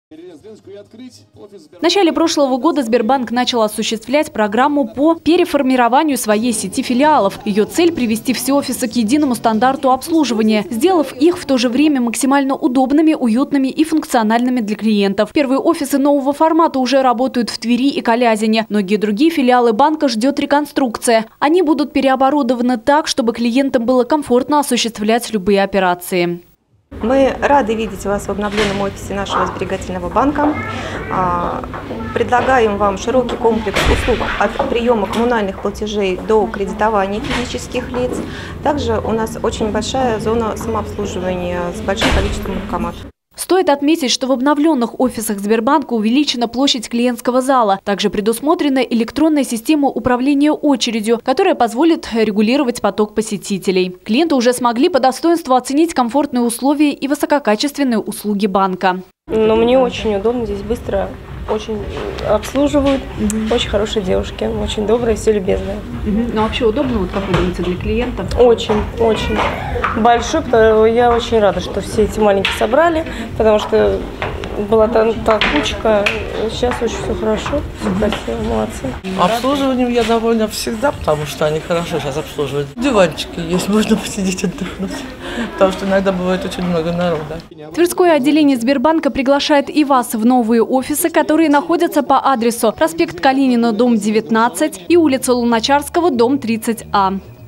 В начале прошлого года Сбербанк начал осуществлять программу по переформированию своей сети филиалов. Ее цель – привести все офисы к единому стандарту обслуживания, сделав их в то же время максимально удобными, уютными и функциональными для клиентов. Первые офисы нового формата уже работают в Твери и Калязине. Многие другие филиалы банка ждет реконструкция. Они будут переоборудованы так, чтобы клиентам было комфортно осуществлять любые операции. Мы рады видеть вас в обновленном офисе нашего сберегательного банка. Предлагаем вам широкий комплекс услуг от приема коммунальных платежей до кредитования физических лиц. Также у нас очень большая зона самообслуживания с большим количеством банкоматов. Стоит отметить, что в обновленных офисах Сбербанка увеличена площадь клиентского зала. Также предусмотрена электронная система управления очередью, которая позволит регулировать поток посетителей. Клиенты уже смогли по достоинству оценить комфортные условия и высококачественные услуги банка. Но мне очень удобно, здесь быстро очень обслуживают, очень хорошие девушки, очень добрые, все любезные. Ну вообще удобно, вот как вы думаете, для клиентов? Очень, очень большой, я очень рада, что все эти маленькие собрали, потому что была толкучка, сейчас очень все хорошо, все красиво, молодцы. Обслуживанием я довольна всегда, потому что они хорошо сейчас обслуживают. Диванчики есть, можно посидеть отдохнуть, потому что иногда бывает очень много народа. Тверское отделение Сбербанка приглашает и вас в новые офисы, которые находятся по адресу проспект Калинина, дом 19 и улица Луначарского, дом 30А.